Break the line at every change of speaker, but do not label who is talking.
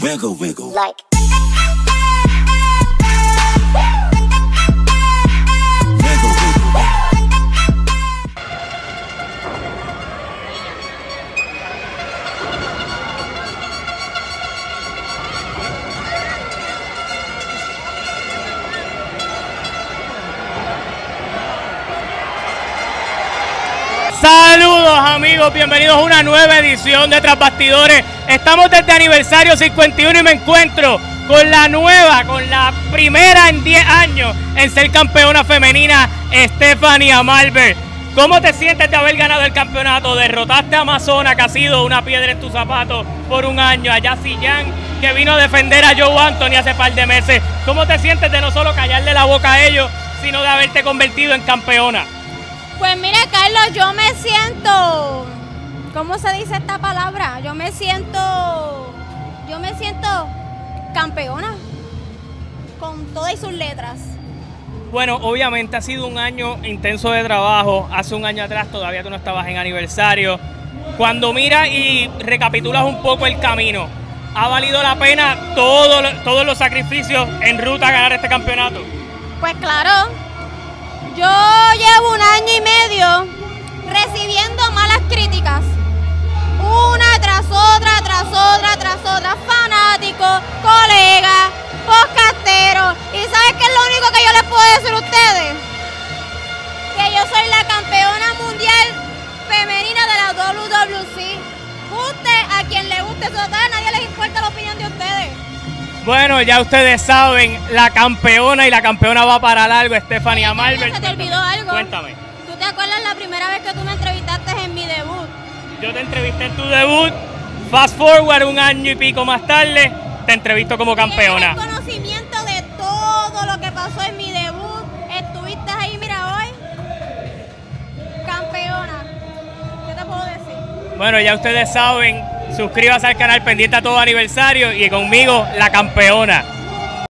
wiggle, wiggle.
Like.
Saludos amigos, bienvenidos a una nueva edición de Tras Bastidores. Estamos desde aniversario 51 y me encuentro con la primera en 10 años en ser campeona femenina, Stephanie Amalbert. ¿Cómo te sientes de haber ganado el campeonato? Derrotaste a Amazona, que ha sido una piedra en tus zapatos por un año, a Jacy Jang, que vino a defender a Joe Anthony hace par de meses. ¿Cómo te sientes de no solo callarle la boca a ellos, sino de haberte convertido en campeona?
Pues mira, Carlos, yo me siento, ¿cómo se dice esta palabra? Yo me siento campeona, con todas sus letras.
Bueno, obviamente ha sido un año intenso de trabajo. Hace un año atrás todavía tú no estabas en aniversario. Cuando miras y recapitulas un poco el camino, ¿ha valido la pena todos los sacrificios en ruta a ganar este campeonato?
Pues claro. Yo llevo un año y medio recibiendo malas críticas, una tras otra, fanáticos, colegas, podcasteros. ¿Y sabes qué es lo único que yo les puedo decir a ustedes? Que yo soy la campeona mundial femenina de la WWC. Guste a quien le guste, total, a nadie les importa la opinión de ustedes.
Bueno, ya ustedes saben, la campeona va para largo, Stephanie Amalbert.
¿Se te olvidó algo?
Cuéntame.
¿Tú te acuerdas la primera vez que tú me entrevistaste en mi debut?
Yo te entrevisté en tu debut, fast forward un año y pico más tarde, te entrevisto como campeona.
¿Tienes conocimiento de todo lo que pasó en mi debut? Estuviste ahí, mira, hoy, campeona. ¿Qué te puedo decir?
Bueno, ya ustedes saben. Suscríbase al canal, pendiente a todo aniversario y conmigo la campeona.